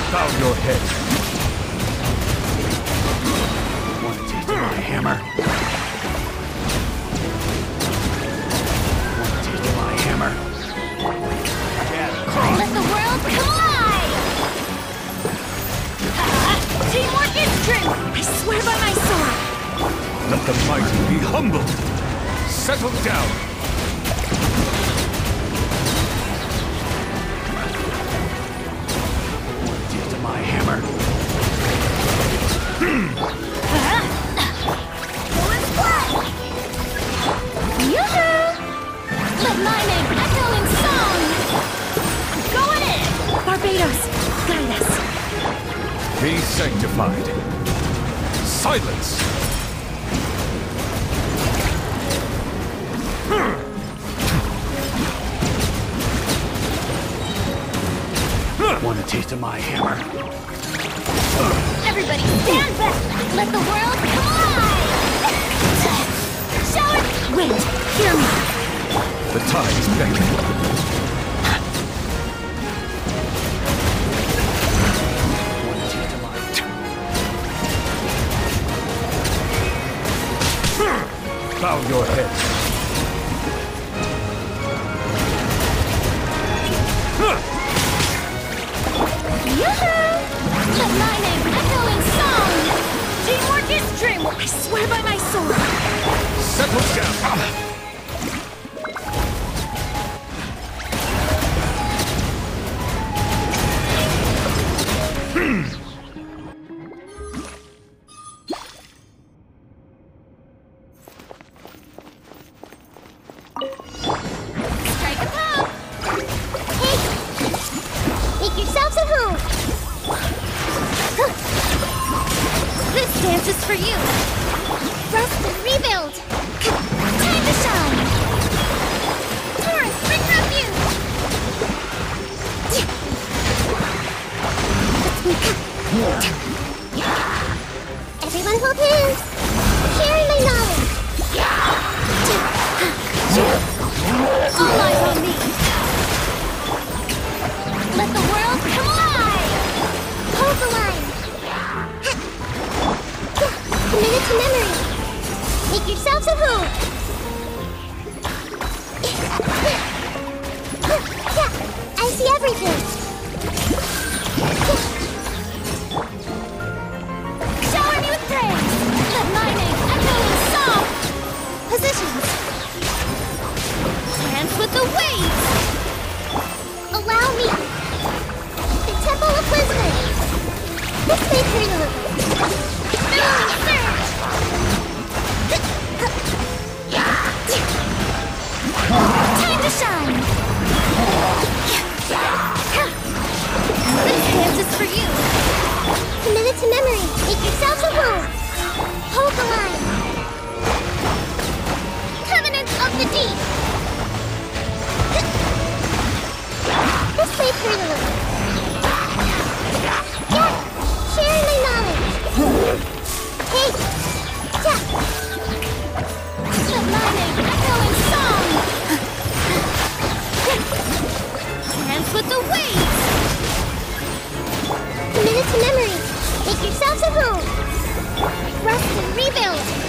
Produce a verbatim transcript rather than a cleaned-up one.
Bow your head. Want a taste of my hammer? Want a taste of my hammer? Let the world collide! Teamwork is strength! I swear by my sword! Let the mighty be humbled. Settle down. Want a taste of my hammer? Yoo-hoo! Let my name echo in song! Going in! Barbados, guide us! Be sanctified. Silence! Want a taste of my hammer? Everybody stand back! Let the world collide! Shower! Wait, hear me! The tide's beckoning. Want a taste of my... Bow your head. Yoo-hoo! Let my name echo in song! Teamwork is dream! I swear by my sword! Settle down. Strike a pose! Hey! Make yourselves at home! This dance is for you! Rest and rebuild! Time to shine! Taurus, bring refuge! Everyone hold hands! Sharing my knowledge! All eyes on me! Let the world collide! Hold the line! Minute to memory! Make yourselves at home! Yeah, I see everything! Shower me with praise! Let my name echo in song! Positions! Dance with the waves! Allow me! The Temple of Wisdom! This may prelude! Billowing surge! Time to shine! This dance is for you! Committed to memory! Make yourselves at home! Hold the line! Covenant of the Deep! This way prelude! Yeah! Sharing my knowledge! Hey! Yeah! Let my name echo in song! Dance with the waves! Committed to memory! Make yourselves at home! Rest and rebuild!